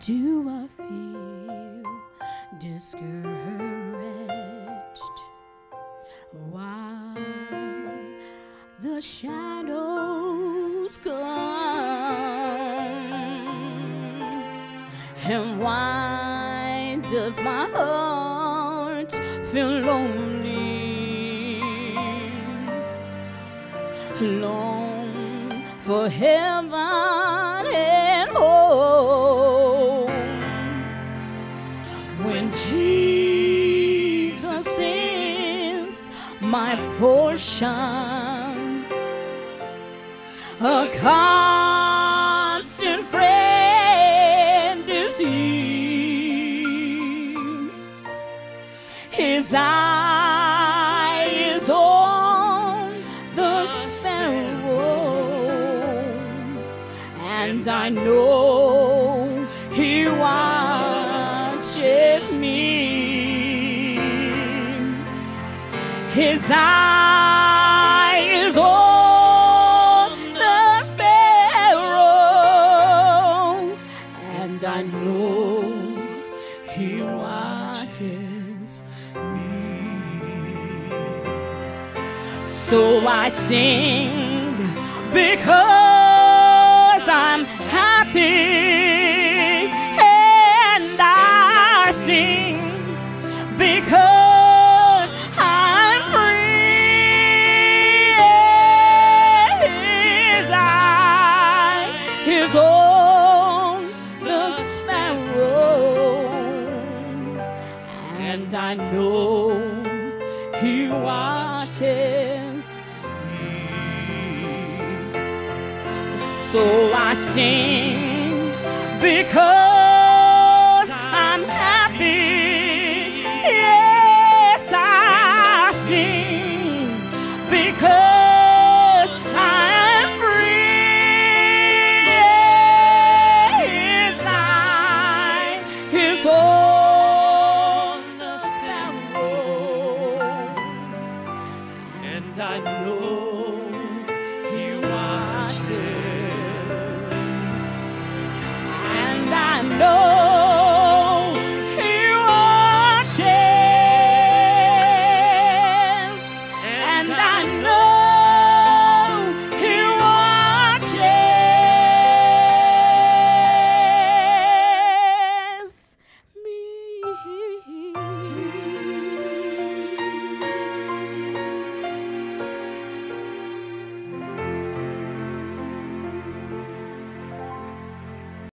do I feel discouraged? Why the shadows come? And why does my heart feel lonely? Long for heaven and home, when Jesus is my portion, a constant friend is He. His eye is on the sparrow, and I know He watches me. His eye is on the sparrow, and I know He watches me. So I sing because I'm happy, and I sing because I'm free. His eye is on the sparrow, and I know He watches me. So I sing because I'm happy. Yes, I sing because I'm free. His eye is on the sparrow, and I know He watches. And I know